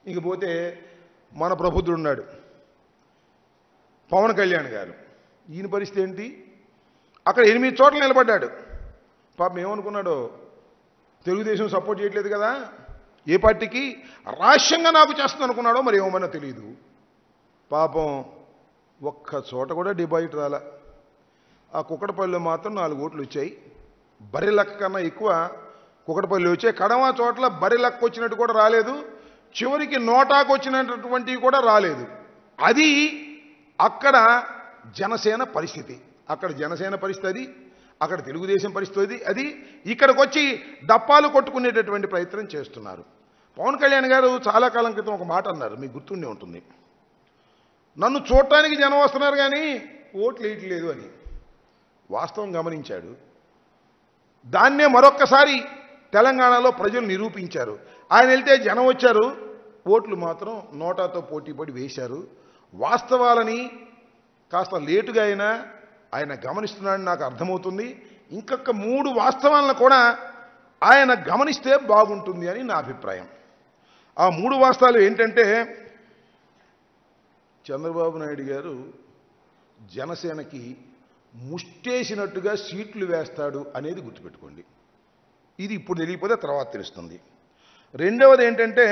ఇంకపోతే మన ప్రబుద్ధుడు ఉన్నాడు పవన్ కళ్యాణ్ గారు. ఈయన పరిస్థితి ఏంటి? అక్కడ 8 చోట్ల నిలబడ్డాడు. పాపం ఏమనుకున్నాడో, తెలుగుదేశం సపోర్ట్ చేయట్లేదు కదా, ఏ పార్టీకి రాష్ట్రంగా నాకు చేస్తుంది అనుకున్నాడో మరి ఏమన్నా తెలియదు. పాపం ఒక్క చోట కూడా డిపాజిట్ రాలా. ఆ కుక్కడపల్లిలో మాత్రం 4 ఓట్లు వచ్చాయి. బర్రె లెక్క కన్నా ఎక్కువ కుక్కడపల్లి వచ్చాయి. కడమ చోట్ల బర్రె లెక్క వచ్చినట్టు కూడా రాలేదు. చివరికి నోటాకు వచ్చినటువంటివి కూడా రాలేదు. అది అక్కడ జనసేన పరిస్థితి. అక్కడ జనసేన పరిస్థితి అది, అక్కడ తెలుగుదేశం పరిస్థితి అది. ఇక్కడికి వచ్చి డప్పాలు కొట్టుకునేటటువంటి ప్రయత్నం చేస్తున్నారు. పవన్ కళ్యాణ్ గారు చాలా కాలం క్రితం ఒక మాట అన్నారు, మీకు గుర్తుండే ఉంటుంది. నన్ను చూడటానికి జనం వస్తున్నారు కానీ ఓట్లు వేయట్లేదు అని. వాస్తవం గమనించాడు. దాన్నే మరొక్కసారి తెలంగాణలో ప్రజలు నిరూపించారు. ఆయన వెళ్తే జనం వచ్చారు, ఓట్లు మాత్రం నోటాతో పోటీపడి వేశారు. వాస్తవాలని కాస్త లేటుగా అయినా ఆయన గమనిస్తున్నాడని నాకు అర్థమవుతుంది. ఇంకొక 3 వాస్తవాలను కూడా ఆయన గమనిస్తే బాగుంటుంది అని నా అభిప్రాయం. ఆ 3 వాస్తవాలు ఏంటంటే, చంద్రబాబు నాయుడు గారు జనసేనకి ముష్టేసినట్టుగా సీట్లు వేస్తాడు అనేది గుర్తుపెట్టుకోండి. ఇది ఇప్పుడు తెలియకపోతే తర్వాత తెలుస్తుంది. రెండవది ఏంటంటే,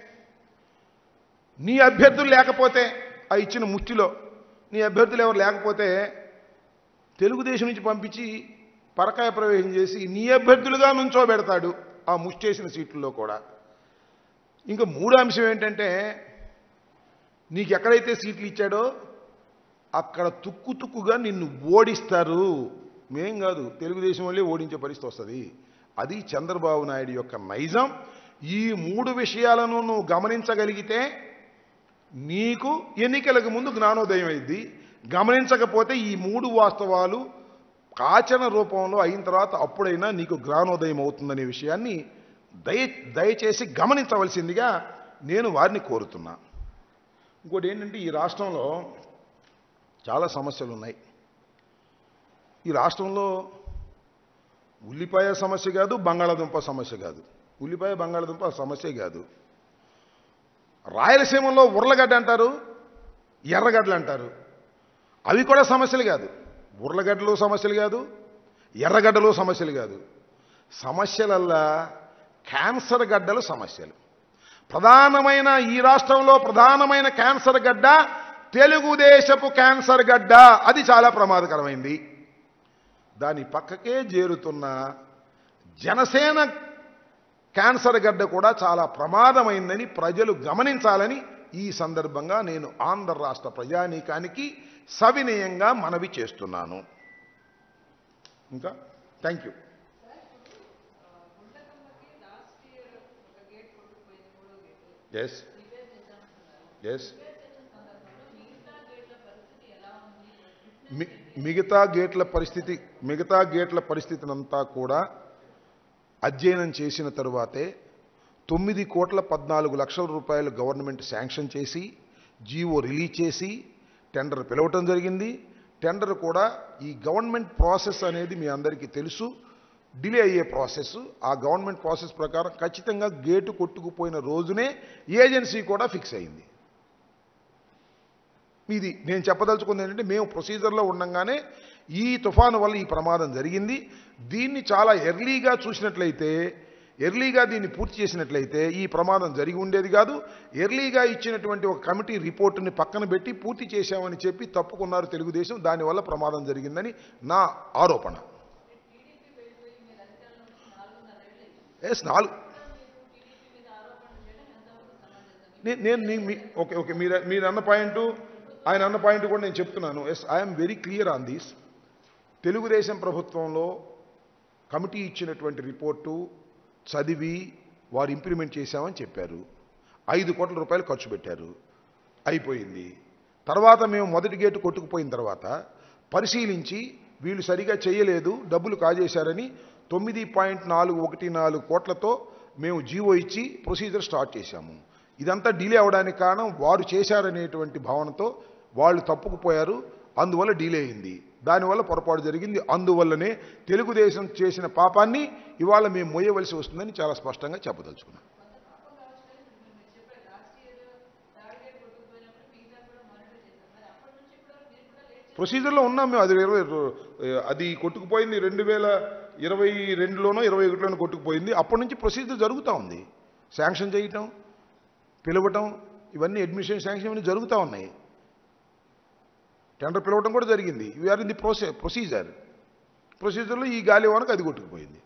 నీ అభ్యర్థులు లేకపోతే ఆ ఇచ్చిన ముష్టిలో నీ అభ్యర్థులు ఎవరు లేకపోతే తెలుగుదేశం నుంచి పంపించి పరకాయ ప్రవేశం చేసి నీ అభ్యర్థులుగా నుంచోబెడతాడు ఆ ముష్టేసిన సీట్లలో కూడా. ఇంకా 3వ అంశం ఏంటంటే, నీకు ఎక్కడైతే సీట్లు ఇచ్చాడో అక్కడ తుక్కుగా నిన్ను ఓడిస్తారు. మేం కాదు, తెలుగుదేశం వాళ్ళే ఓడించే పరిస్థితి వస్తుంది. అది చంద్రబాబు నాయుడు యొక్క నైజం. ఈ 3 విషయాలను నువ్వు గమనించగలిగితే నీకు ఎన్నికలకు ముందు జ్ఞానోదయం అయింది. గమనించకపోతే ఈ 3 వాస్తవాలు ఆచరణ రూపంలో అయిన తర్వాత అప్పుడైనా నీకు జ్ఞానోదయం అవుతుందనే విషయాన్ని దయచేసి గమనించవలసిందిగా నేను వారిని కోరుతున్నా. ఇంకోటి ఏంటంటే, ఈ రాష్ట్రంలో చాలా సమస్యలు ఉన్నాయి. ఈ రాష్ట్రంలో ఉల్లిపాయ సమస్య కాదు, బంగాళాదుంప సమస్య కాదు. ఉల్లిపాయ బంగాళాదుంప సమస్య కాదు. రాయలసీమలో ఉర్లగడ్డ అంటారు, ఎర్రగడ్డలు అంటారు. అవి కూడా సమస్యలు కాదు. ఉర్లగడ్డలు సమస్యలు కాదు, ఎర్రగడ్డలు సమస్యలు కాదు. సమస్యలల్లా క్యాన్సర్ గడ్డలు సమస్యలు. ప్రధానమైన ఈ రాష్ట్రంలో ప్రధానమైన క్యాన్సర్ గడ్డ తెలుగుదేశపు క్యాన్సర్ గడ్డ. అది చాలా ప్రమాదకరమైంది. దాని పక్కకే చేరుతున్న జనసేన క్యాన్సర్ గడ్డ కూడా చాలా ప్రమాదమైందని ప్రజలు గమనించాలని ఈ సందర్భంగా నేను ఆంధ్ర రాష్ట్ర ప్రజానీకానికి సవినయంగా మనవి చేస్తున్నాను. ఇంకా థ్యాంక్ యూ. ఎస్ ఎస్ మిగతా గేట్ల పరిస్థితినంతా కూడా అధ్యయనం చేసిన తరువాతే 9,14,00,00,000 రూపాయలు గవర్నమెంట్ శాంక్షన్ చేసి జీవో రిలీజ్ చేసి టెండర్ పిలవటం జరిగింది. టెండర్ కూడా ఈ గవర్నమెంట్ ప్రాసెస్ అనేది మీ అందరికీ తెలుసు, డిలే అయ్యే ప్రాసెస్. ఆ గవర్నమెంట్ ప్రాసెస్ ప్రకారం ఖచ్చితంగా గేటు కొట్టుకుపోయిన రోజునే ఏజెన్సీ కూడా ఫిక్స్ అయింది. ఇది నేను చెప్పదలుచుకుంది ఏంటంటే, మేము ప్రొసీజర్లో ఉండగానే ఈ తుఫాను వల్ల ఈ ప్రమాదం జరిగింది. దీన్ని చాలా ఎర్లీగా చూసినట్లయితే, ఎర్లీగా దీన్ని పూర్తి చేసినట్లయితే ఈ ప్రమాదం జరిగి ఉండేది కాదు. ఎర్లీగా ఇచ్చినటువంటి ఒక కమిటీ రిపోర్టుని పక్కన పెట్టి పూర్తి చేశామని చెప్పి తప్పుకున్నారు తెలుగుదేశం. దానివల్ల ప్రమాదం జరిగిందని నా ఆరోపణ. నేను ఓకే మీరు అన్న పాయింట్, ఆయన అన్న పాయింట్ కూడా నేను చెప్తున్నాను. Yes, I'm very clear on this. Telugu Desam ప్రభుత్వంలో కమిటీ ఇచ్చినటువంటి రిపోర్టు చదివి వారు ఇంప్లిమెంట్ చేశామని చెప్పారు. 5 కోట్ల రూపాయలు ఖర్చు పెట్టారు, అయిపోయింది. తర్వాత మేము మొదటి గేటు కొట్టుకుపోయిన తర్వాత పరిశీలించి వీళ్ళు సరిగా చేయలేదు, డబ్బులు కాజేశారని 9.414 కోట్లతో మేము జీవో ఇచ్చి ప్రొసీజర్ స్టార్ట్ చేశాము. ఇదంతా డిలే అవడానికి కారణం వారు చేశారనేటువంటి భావనతో వాళ్ళు తప్పుకుపోయారు, అందువల్ల డిలే అయింది. దానివల్ల పొరపాటు జరిగింది. అందువల్లనే తెలుగుదేశం చేసిన పాపాన్ని ఇవాళ మేము మోయవలసి వస్తుందని చాలా స్పష్టంగా చెప్పదలుచుకున్నాం. ప్రొసీజర్లో ఉన్నాం మేము. అది కొట్టుకుపోయింది 2022లోనో 2021లోనో కొట్టుకుపోయింది. అప్పటి నుంచి ప్రొసీజర్ జరుగుతూ ఉంది. శాంక్షన్ చేయటం, పిలవటం, ఇవన్నీ అడ్మిషన్ శాంక్షన్ ఇవన్నీ జరుగుతూ ఉన్నాయి. టెండర్ పిలవటం కూడా జరిగింది. వీఆర్ ఇన్ ది ప్రొసీజర్లో ఈ గాలివానకు అది కొట్టుకుపోయింది.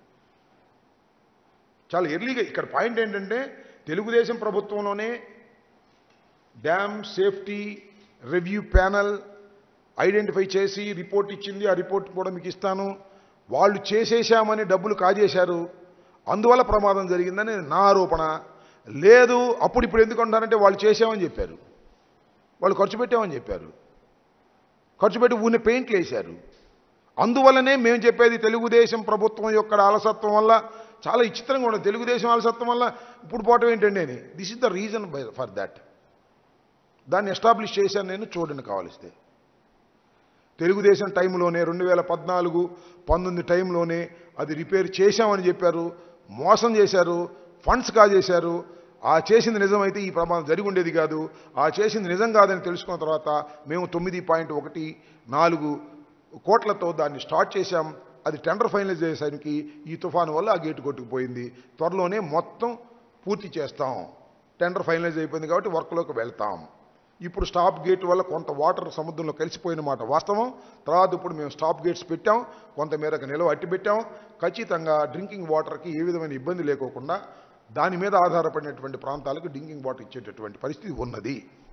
చాలా ఎర్లీగా. ఇక్కడ పాయింట్ ఏంటంటే తెలుగుదేశం ప్రభుత్వంలోనే dam safety review panel identify చేసి రిపోర్ట్ ఇచ్చింది. ఆ రిపోర్ట్ కూడా మీకు ఇస్తాను. వాళ్ళు చేసేసామని డబ్బులు కాజేశారు, అందువల్ల ప్రమాదం జరిగిందని నా ఆరోపణ. లేదు అప్పుడు ఇప్పుడు ఎందుకు అంటారంటే వాళ్ళు చేసామని చెప్పారు, వాళ్ళు ఖర్చు పెట్టామని చెప్పారు, ఖర్చు పెట్టి ఊరిని పెయింట్లు వేశారు. అందువల్లనే మేము చెప్పేది తెలుగుదేశం ప్రభుత్వం యొక్క అలసత్వం వల్ల చాలా విచిత్రంగా ఉండదు. తెలుగుదేశం అలసత్వం వల్ల ఇప్పుడు పోవటం ఏంటండి అని. This is the reason for that. దాన్ని ఎస్టాబ్లిష్ చేశాను నేను, చూడండి కావాలిస్తే. తెలుగుదేశం టైంలోనే 2014-19 టైంలోనే అది రిపేర్ చేశామని చెప్పారు, మోసం చేశారు, ఫండ్స్ కాజేశారు. ఆ చేసింది నిజమైతే ఈ ప్రమాదం జరిగి ఉండేది కాదు. ఆ చేసింది నిజం కాదని తెలుసుకున్న తర్వాత మేము 9.14 కోట్లతో దాన్ని స్టార్ట్ చేశాం. అది టెండర్ ఫైనలైజ్ చేసేసరికి ఈ తుఫాను వల్ల ఆ గేటు కొట్టుకుపోయింది. త్వరలోనే మొత్తం పూర్తి చేస్తాం. టెండర్ ఫైనలైజ్ అయిపోయింది కాబట్టి వర్క్లోకి వెళ్తాం. ఇప్పుడు స్టాప్ గేట్ వల్ల కొంత వాటర్ సముద్రంలో కలిసిపోయిన మాట వాస్తవం. తర్వాత ఇప్పుడు మేము స్టాప్ గేట్స్ పెట్టాం, కొంతమేరకు నిల్వ అట్టి పెట్టాం. ఖచ్చితంగా డ్రింకింగ్ వాటర్కి ఏ విధమైన ఇబ్బంది లేకోకుండా దాని మీద ఆధారపడినటువంటి ప్రాంతాలకు డ్రింకింగ్ వాటర్ ఇచ్చేటటువంటి పరిస్థితి ఉన్నది.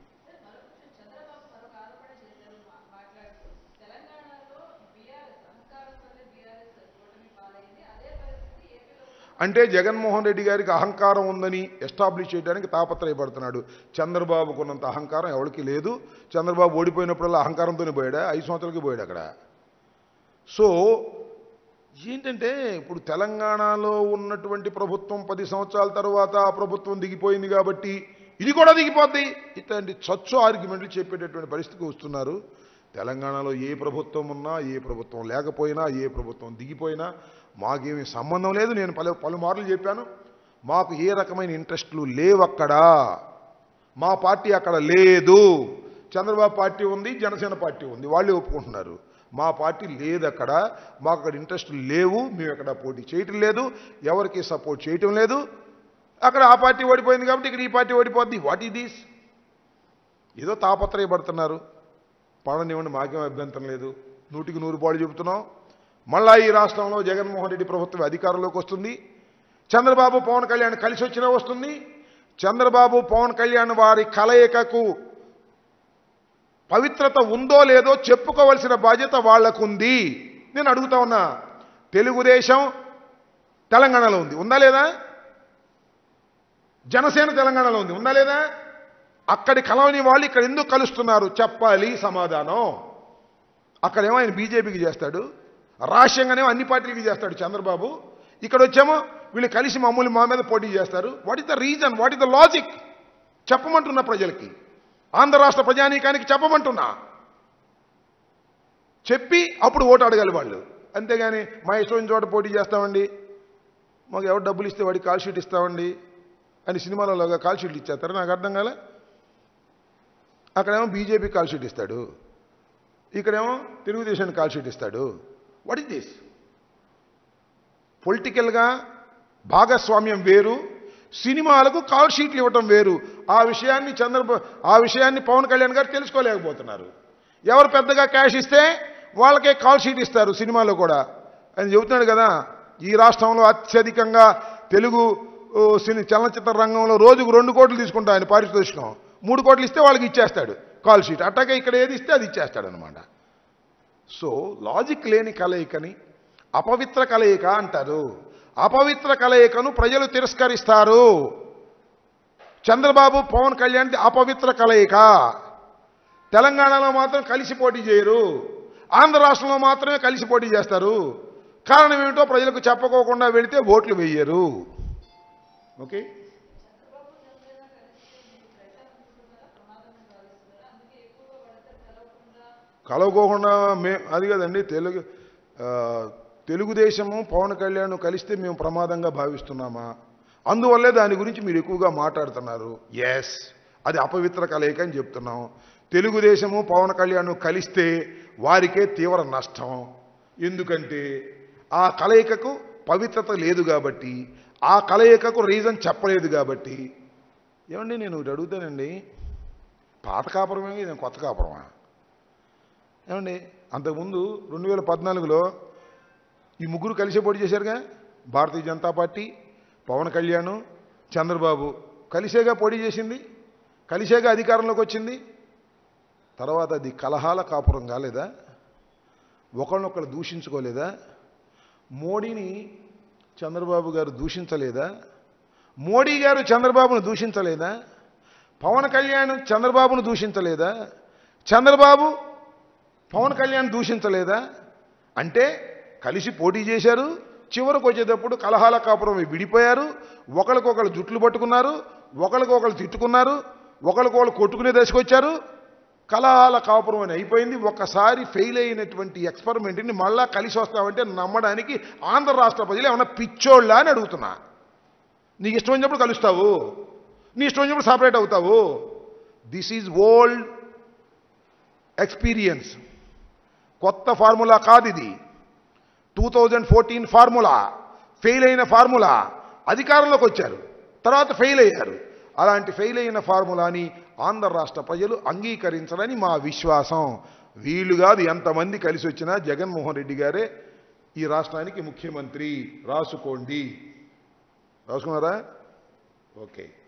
అంటే జగన్మోహన్ రెడ్డి గారికి అహంకారం ఉందని ఎస్టాబ్లిష్ చేయడానికి తాపత్రయపడుతున్నాడు. చంద్రబాబుకున్నంత అహంకారం ఎవరికి లేదు. చంద్రబాబు ఓడిపోయినప్పుడల్లా అహంకారంతోనే పోయాడా? 5 సంవత్సరాలకి పోయాడు అక్కడ. సో ఏంటంటే ఇప్పుడు తెలంగాణలో ఉన్నటువంటి ప్రభుత్వం 10 సంవత్సరాల తర్వాత ఆ ప్రభుత్వం దిగిపోయింది కాబట్టి ఇది కూడా దిగిపోద్ది, ఇట్లాంటి చచ్చు ఆర్గ్యుమెంట్లు చెప్పేటటువంటి పరిస్థితికి వస్తున్నారు. తెలంగాణలో ఏ ప్రభుత్వం ఉన్నా, ఏ ప్రభుత్వం లేకపోయినా, ఏ ప్రభుత్వం దిగిపోయినా మాకేమీ సంబంధం లేదు. నేను పలుమార్లు చెప్పాను, మాకు ఏ రకమైన ఇంట్రెస్ట్లు లేవు అక్కడ. మా పార్టీ అక్కడ లేదు. చంద్రబాబు పార్టీ ఉంది, జనసేన పార్టీ ఉంది, వాళ్ళే ఒప్పుకుంటున్నారు. మా పార్టీ లేదు అక్కడ. మాకు అక్కడ ఇంట్రెస్ట్లు లేవు. మేము అక్కడ పోటీ చేయటం లేదు, ఎవరికి సపోర్ట్ చేయటం లేదు. అక్కడ ఆ పార్టీ ఓడిపోయింది కాబట్టి ఇక్కడ ఈ పార్టీ ఓడిపోద్ది. What is this? ఏదో తాపత్రయపడుతున్నారు. పడనివ్వండి, మాకేం అభ్యంతరం లేదు. 100కి 100 పాళ్ళు చెబుతున్నాం. మళ్ళా ఈ రాష్ట్రంలో జగన్మోహన్ రెడ్డి ప్రభుత్వం అధికారంలోకి వస్తుంది. చంద్రబాబు పవన్ కళ్యాణ్ కలిసి వచ్చినా వస్తుంది. చంద్రబాబు పవన్ కళ్యాణ్ వారి కలయికకు పవిత్రత ఉందో లేదో చెప్పుకోవలసిన బాధ్యత వాళ్లకుంది. నేను అడుగుతా ఉన్నా, తెలుగుదేశం తెలంగాణలో ఉంది, ఉందా లేదా? జనసేన తెలంగాణలో ఉంది, ఉందా లేదా? అక్కడి కలవని వాళ్ళు ఇక్కడ ఎందుకు కలుస్తున్నారు చెప్పాలి సమాధానం. అక్కడేమో ఆయన బీజేపీకి చేస్తాడు, రాష్ట్రంగానేమో అన్ని పార్టీలకి చేస్తాడు చంద్రబాబు. ఇక్కడ వచ్చేమో వీళ్ళు కలిసి మమ్మల్ని మా మీద పోటీ చేస్తారు. What is the reason? What is the logic? చెప్పమంటున్నా ప్రజలకి, ఆంధ్ర రాష్ట్ర ప్రజానీకానికి చెప్పమంటున్నా. చెప్పి అప్పుడు ఓటు అడగాలి వాళ్ళు. అంతేగాని మా ఇష్టం చోట పోటీ చేస్తామండి, మాకు ఎవరు డబ్బులు ఇస్తే వాడికి కాల్ షీట్ ఇస్తామండి అని సినిమాలలోగా కాల్ షీట్లు ఇచ్చేస్తారు. నాకు అర్థం కాలే. అక్కడేమో బీజేపీ కాల్ షీట్ ఇస్తాడు, ఇక్కడేమో తెలుగుదేశానికి కాల్ షీట్ ఇస్తాడు. What is this? పొలిటికల్గా భాగస్వామ్యం వేరు, సినిమాలకు కాల్ షీట్లు ఇవ్వటం వేరు. ఆ విషయాన్ని పవన్ కళ్యాణ్ గారు తెలుసుకోలేకపోతున్నారు. ఎవరు పెద్దగా క్యాష్ ఇస్తే వాళ్ళకే కాల్ షీట్ ఇస్తారు సినిమాలో కూడా అని చెబుతున్నాడు కదా. ఈ రాష్ట్రంలో అత్యధికంగా తెలుగు చలనచిత్ర రంగంలో రోజుకు 2 కోట్లు తీసుకుంటా ఆయన పారితోషికం. 3 కోట్లు ఇస్తే వాళ్ళకి ఇచ్చేస్తాడు కాల్ షీట్. అట్టాగే ఇక్కడ ఏది ఇస్తే అది ఇచ్చేస్తాడు అనమాట. సో లాజిక్ లేని కలయికని అపవిత్ర కలయిక అంటారు. అపవిత్ర కలయికను ప్రజలు తిరస్కరిస్తారు. చంద్రబాబు పవన్ కళ్యాణ్ అపవిత్ర కలయిక. తెలంగాణలో మాత్రం కలిసి పోటీ చేయరు, ఆంధ్ర రాష్ట్రంలో మాత్రమే కలిసి పోటీ చేస్తారు. కారణం ఏమిటో ప్రజలకు చెప్పుకోకుండా వెళితే ఓట్లు వేయరు. ఓకే, కలవకోకుండా అది కదండి. తెలుగుదేశము పవన్ కళ్యాణ్ కలిస్తే మేము ప్రమాదంగా భావిస్తున్నామా? అందువల్లే దాని గురించి మీరు ఎక్కువగా మాట్లాడుతున్నారు. ఎస్, అది అపవిత్ర కలయిక అని చెప్తున్నాం. తెలుగుదేశము పవన్ కళ్యాణ్ కలిస్తే వారికే తీవ్ర నష్టం. ఎందుకంటే ఆ కలయికకు పవిత్రత లేదు కాబట్టి, ఆ కలయికకు రీజన్ చెప్పలేదు కాబట్టి. ఏమండి నేను అడుగుతానండి, పాత కాపురమే ఇది కొత్త కాపురమా? ఏమండి అంతకుముందు 2014లో ఈ ముగ్గురు కలిసే పోటీ చేశారుగా. భారతీయ జనతా పార్టీ, పవన్ కళ్యాణ్, చంద్రబాబు కలిసేగా పోటీ చేసింది, కలిసేగా అధికారంలోకి వచ్చింది. తర్వాత అది కలహాల కాపురం కాలేదా? ఒకళ్ళనొకళ్ళు దూషించుకోలేదా? మోడీని చంద్రబాబు గారు దూషించలేదా? మోడీ గారు చంద్రబాబును దూషించలేదా? పవన్ కళ్యాణ్ చంద్రబాబును దూషించలేదా? చంద్రబాబు పవన్ కళ్యాణ్ దూషించలేదా? అంటే కలిసి పోటీ చేశారు, చివరికి వచ్చేటప్పుడు కలహాల కాపురం విడిపోయారు, ఒకరికొకరు జుట్లు పట్టుకున్నారు, ఒకరికొకరు తిట్టుకున్నారు, ఒకరికొకరు కొట్టుకునే దశకు వచ్చారు. కలహాల కాపురం అని అయిపోయింది. ఒక్కసారి ఫెయిల్ అయినటువంటి ఎక్స్పెరిమెంట్ని మళ్ళా కలిసి వస్తామంటే నమ్మడానికి ఆంధ్ర రాష్ట్ర ప్రజలు ఏమన్నా పిచ్చోళ్ళ అని అడుగుతున్నా. నీకు ఇష్టం వచ్చినప్పుడు కలుస్తావు, నీ ఇష్టం వచ్చినప్పుడు సపరేట్ అవుతావు. దిస్ ఈజ్ ఓల్డ్ ఎక్స్పీరియన్స్, కొత్త ఫార్ములా కాదు ఇది. 2014 ఫార్ములా, ఫెయిల్ అయిన ఫార్ములా. అధికారంలోకి వచ్చారు, తర్వాత ఫెయిల్ అయ్యారు. అలాంటి ఫెయిల్ అయిన ఫార్ములాని ఆంధ్ర రాష్ట్ర ప్రజలు అంగీకరించరని మా విశ్వాసం. వీళ్ళు కాదు, ఎంతమంది కలిసి వచ్చినా జగన్మోహన్ రెడ్డి గారే ఈ రాష్ట్రానికి ముఖ్యమంత్రి. రాసుకోండి. రాసుకున్నారా? ఓకే.